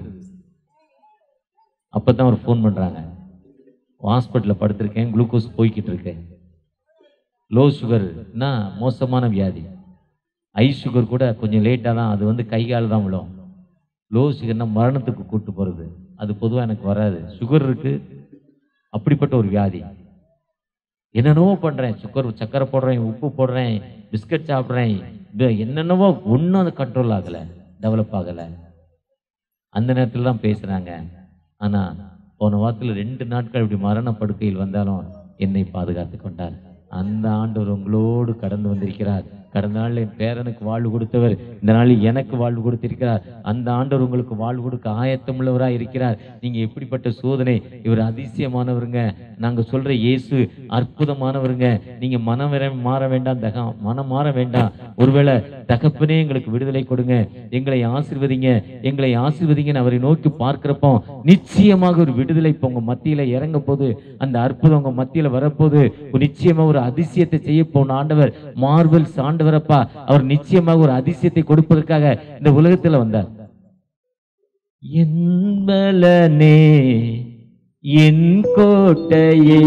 அப்பதான் ஒரு ஃபோன் பண்றாங்க, ஹாஸ்பிட்டல்ல படுத்திருக்கேன், குளுக்கோஸ் போய்கிட்டு இருக்கேன். லோ சுகர்னா மோசமான வியாதி. ஐ சுகர் கூட கொஞ்சம் லேட்டாக தான், அது வந்து கை கால் தான் விழும். லோ சுகர்னா மரணத்துக்கு கூட்டு போகிறது. அது பொதுவாக எனக்கு வராது. சுகர் இருக்கு, அப்படிப்பட்ட ஒரு வியாதி. என்னென்னவோ பண்ணுறேன், சக்கரை போடுறேன், உப்பு போடுறேன், பிஸ்கட் சாப்பிட்றேன், என்னென்னவோ, ஒன்றும் அது கண்ட்ரோல் ஆகலை, டெவலப் ஆகலை. அந்த நேரத்தில் தான் பேசுகிறாங்க. ஆனால் போன வாரத்தில் 2 நாட்கள் இப்படி மரண படுக்கையில் வந்தாலும் என்னை பாதுகாத்து கொண்டார். அந்த ஆண்டவர் உங்களோடு கடந்து வந்திருக்கிறார். கடந்த நாள் என் பேரனுக்கு வாழ்வு கொடுத்தவர் இந்த நாளில் எனக்கு வாழ்வு கொடுத்திருக்கிறார். அந்த ஆண்டவர் உங்களுக்கு வாழ்வு கொடுக்க ஆயத்தம் உள்ளவராக இருக்கிறார். நீங்க எப்படிப்பட்ட சோதனை, இவர் அதிசயமானவருங்க. நாங்க சொல்ற இயேசு அற்புதமானவருங்க. நீங்க மனம் மாற வேண்டாம், மனம் மாற வேண்டாம். ஒருவேளை தகப்பனே எங்களுக்கு விடுதலை கொடுங்க, எங்களை ஆசீர்வதிங்க, எங்களை ஆசீர்வதிங்கன்னு அவரை நோக்கி பார்க்கிறப்போ நிச்சயமாக ஒரு விடுதலை உங்க மத்தியில இறங்க போது, அந்த அற்புதம் உங்க மத்தியில வரப்போது, நிச்சயமா ஒரு அதிசயத்தை செய்ய போன ஆண்டவர், மார்வெல்ஸ் ஆண்டவரப்பா, அவர் நிச்சயமாக ஒரு அதிசயத்தை கொடுப்பதற்காக இந்த உலகத்துல வந்தார். என் பலனே என் கோட்டையே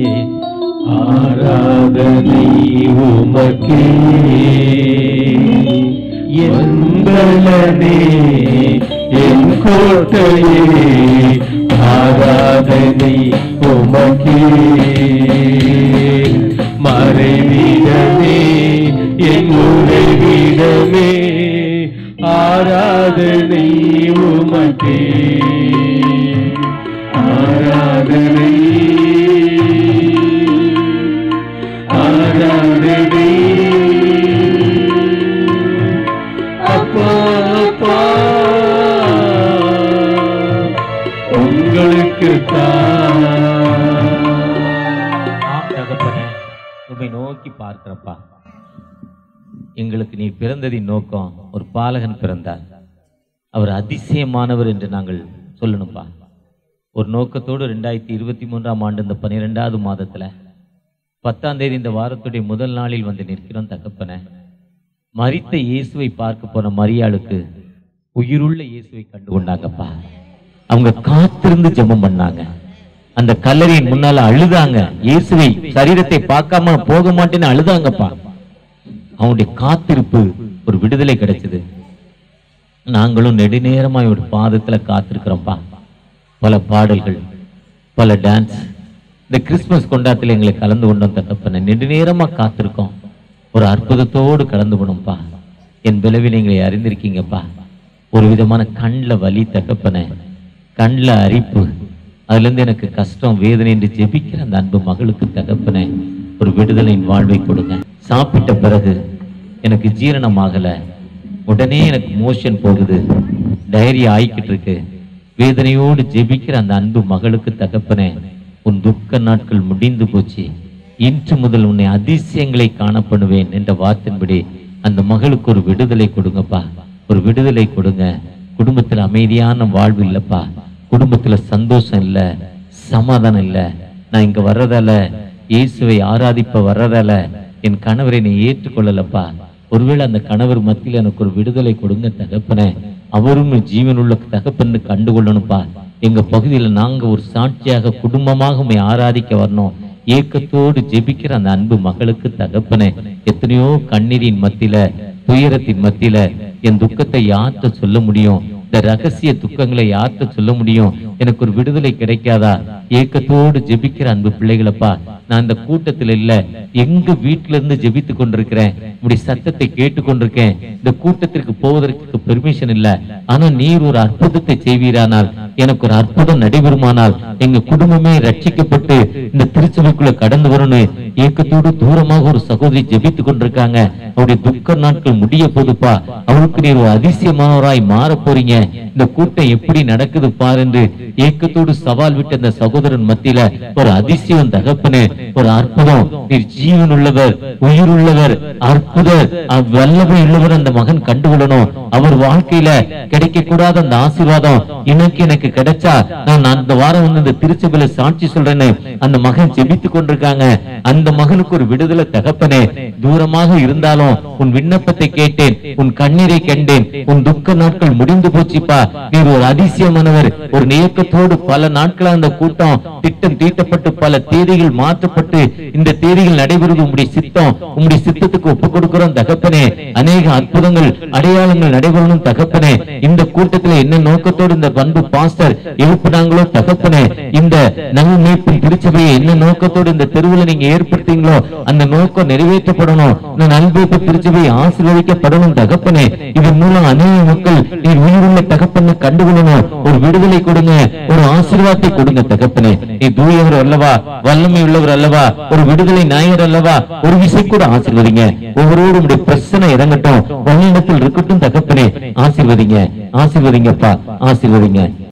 ஆராதனை உமக்கே, என் பலனே என் கோட்டையே ஆராதனை உமக்கே, மறைவிடமே என் உறைவிடமே ஆராதனை உமக்கே, ஆராதனை ஆராதனை அப்பா அப்பா உங்களுக்கு தான். தகப்பனே, உம்மை நோக்கி பார்க்கிறப்பா, எங்களுக்கு நீ பிறந்ததின் நோக்கம், ஒரு பாலகன் பிறந்தார், அவர் அதிசயமானவர் என்று நாங்கள் சொல்லணும்பா. ஒரு நோக்கத்தோடு 2023ஆம் ஆண்டு இந்த 12வது மாதத்துல 10ஆம் தேதி இந்த வாரத்துடைய முதல் நாளில் வந்து நிற்கிறோம். தகப்பனே, மரித்த இயேசுவை பார்க்க போன மரியாளுக்கு உயிருள்ள இயேசுவை கண்டு கொண்டாங்கப்பா. அவங்க காத்திருந்து ஜெபம் பண்ணாங்க, அந்த கல்லறையின் முன்னால அழுதாங்க, இயேசுவை சரீரத்தை பார்க்காம போக மாட்டேன்னு அழுதாங்கப்பா. அவனுடைய காத்திருப்பு ஒரு விடுதலை கிடைச்சது. நாங்களும் நெடுநேரமா ஒரு பாதத்துல காத்திருக்கிறோம்ப்பா. பல பாடல்கள், பல டான்ஸ், இந்த கிறிஸ்துமஸ் கொண்டாட்டத்தில் எங்களை கலந்து கொண்டோம். தகப்பனே, நெடுநேரமா காத்திருக்கோம், ஒரு அற்புதத்தோடு கலந்து கொண்டோம்ப்பா. என் விளைவில் எங்களை அறிந்திருக்கீங்கப்பா. ஒரு விதமான கண்ணில் வலி தகப்பனே, கண்ணில் அரிப்பு, அதுல இருந்து எனக்கு கஷ்டம் வேதனை என்று ஜெபிக்கிற அந்த அன்பு மகளுக்கு தகப்பனே ஒரு விடுதலையின் வாழ்வை கொடுங்க. சாப்பிட்ட பிறகு எனக்கு ஜீரணமாகல, உடனே எனக்கு மோஷன் போகுது, டைரி ஆயிக்கிட்டு இருக்கு, வேதனையோடு ஜெபிக்கிற அந்த அன்பு மகளுக்கு தகப்பனே உன் துக்க நாட்கள் முடிந்து போச்சு, இன்று முதல் உன்னை அதிசயங்களை காணப்படுவேன் என்ற வார்த்தையின்படி அந்த மகளுக்கு ஒரு விடுதலை கொடுங்கப்பா, ஒரு விடுதலை கொடுங்க. குடும்பத்துல அமைதியான வாழ்வு இல்லப்பா, குடும்பத்துல சந்தோஷம் இல்லை, சமாதானம் இல்லை. நான் இங்க வர்றதால, இயேசுவை ஆராதிப்ப வர்றதால என் கணவரை நீ ஏற்றுக்கொள்ளலப்பா. ஒருவேளை அந்த கணவர் மத்தியில் எனக்கு ஒரு விடுதலை கொடுங்க தகப்பனே, அவரும் ஜீவனுள்ள தகப்பன்னு கண்டுகொள்ளணும்ப்பா. எங்க பகுதியில நாங்க ஒரு சாட்சியாக குடும்பமாக உம்மை ஆராதிக்க வரணும். ஏக்கத்தோடு ஜெபிக்கிற அந்த அன்பு மகளுக்கு தகப்பனே, எத்தனையோ கண்ணீரின் மத்தியில, துயரத்தின் மத்தியில என் துக்கத்தை யார்கிட்ட சொல்ல முடியும், இந்த ரகசிய துக்கங்களை யார்கிட்ட சொல்ல முடியும், எனக்கு ஒரு விடுதலை கிடைக்காதா? ஏக்கத்தோடு ஜெபிக்கிற அன்பு பிள்ளைகளப்பா, நான் இந்த கூட்டத்தில் இல்ல, எங்க வீட்டுல இருந்து ஜெபித்து கொண்டிருக்கிறேன், இப்படி சத்தத்தை கேட்டு கொண்டிருக்கேன். இந்த கூட்டத்திற்கு போவதற்கு பெர்மிஷன் இல்ல, ஆனா நீர் ஒரு அற்புதத்தை செய்வீரானால், எனக்கு ஒரு அற்புதம் நடைபெறுமானால், எங்க குடும்பமே ரட்சிக்கப்பட்டு இந்த திருச்சபைக்குள்ள கடந்து வரணும். ஏக்கத்தோடு தூரமாக ஒரு சகோதரி ஜெபித்து கொண்டிருக்காங்க, அவருடைய துக்க நாட்கள் முடிய போதுப்பா, அவருக்கு நீர் ஒரு அதிசயமானவராய் மாற போறீங்க, இந்த கூட்டம் எப்படி நடக்குது பாரு என்று ஏக்கத்தோடு சவால் விட்டு அந்த சகோதரன் மத்தியில ஒரு அதிசயம் தகப்பனே, ஒரு அற்புதம், நீர் ஜீவன் உள்ளவர், உயிர் உள்ளவர், அற்புதர், வல்லமை உள்ளவர் அந்த மகன் கண்டுகொள்ளணும். அவர் வாழ்க்கையில கிடைக்க கூடாத அந்த ஆசீர்வாதம் எனக்கு கிடைச்சா நான் அந்த வாரம் வந்து இந்த திருச்சபையில சாட்சி சொல்றேன்னு அந்த மகன் ஜெபித்து கொண்டிருக்காங்க. அந்த மகனுக்கு ஒரு விடுதலை தகப்பனே, தூரமாக இருந்தாலும் உன் விண்ணப்பத்தை கேட்டேன், உன் கண்ணீரை கண்டேன், உன் துக்க நாட்கள் முடிந்து போச்சுப்பா, நீர் ஒரு அதிசயமானவர். ஒரு நேக்கத்தோடு பல நாட்களா அந்த கூட்டம் திட்டம் தீட்டப்பட்டு பல தேதிகள் மாற்றப்பட்டு இந்த தேதிகள் நடைபெறுவது உம்முடைய சித்தம், உம்முடைய சித்தத்துக்கு ஒப்புக் கொடுக்கிறோம் தகப்பனே. அநேக அற்புதங்கள் அடையாளங்கள் நடைபெறணும் தகப்பனே. இந்த கூட்டத்தில் என்ன நோக்கத்தோடு இந்த பண்பு பாஸ்டர் எழுப்பினாங்களோ தகப்பனே, இந்த நல் மீட்பின் திருச்சபையை என்ன நோக்கத்தோடு இந்த தெருவில் நீங்க ஏற்படுத்தீங்களோ அந்த நோக்கம் நிறைவேற்றப்படணும். இந்த நல்மீட்பு திருச்சபை ஆசீர்வதிக்கப்படணும் தகப்பனே. இதன் மூலம் அநேக மக்கள் நீர் உயிருள்ள தகப்பனை கண்டுகொள்ளணும். ஒரு விடுதலை கொடுங்க, ஒரு ஆசீர்வாதத்தை கொடுங்க தகப்பனே. நீ தூயவர் அல்லவா, வல்லமை உள்ளவர் அல்லவா, ஒரு விடுதலை நாயகர் அல்லவா, ஒரு விசை கூட ஆசீர்வதிங்க. ஒவ்வொருவரும் பிரச்சனை இறங்கட்டும், உன்னிடத்தில் இருக்கட்டும் தகப்பனே. ஆசீர்வதிங்க, ஆசீர்வதிங்கப்பா, ஆசீர்வதிங்க.